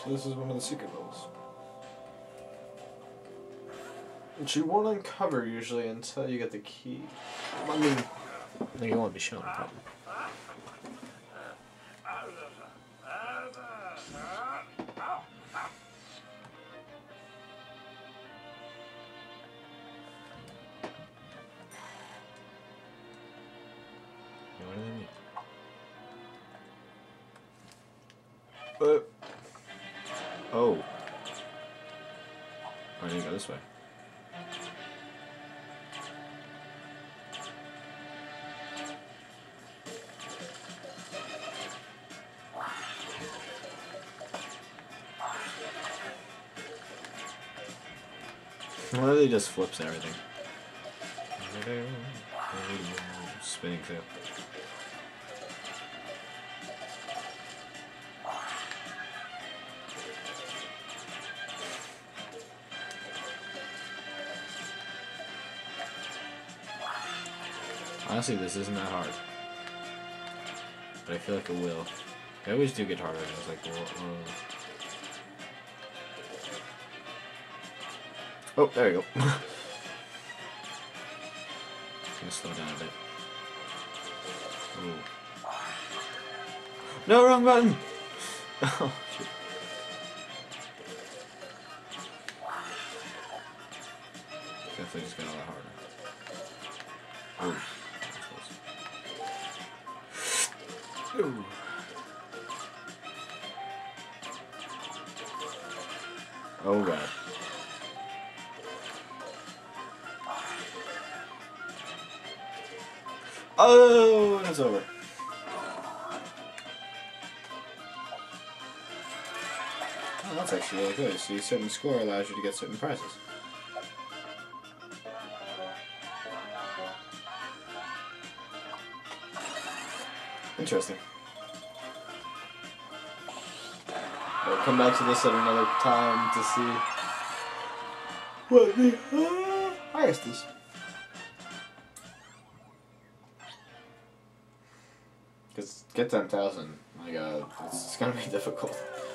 So this is one of the secret levels. Which you won't uncover usually until you get the key. I mean, you won't be shown, probably. Oh. I need to go this way. Literally just flips everything. Spinning too. Honestly, this isn't that hard. But I feel like it will. They always do get harder. It's like, whoa. Oh, there you go. Gonna slow down a bit. Ooh. No, wrong button! Oh, shit. Definitely just got a lot harder. Ooh. Ooh. Oh god. Oh, and it's over. Oh, that's actually really good. See, a certain score allows you to get certain prizes. Interesting. We'll come back to this at another time to see what the highest is. Because get 10,000, my god, it's gonna be difficult.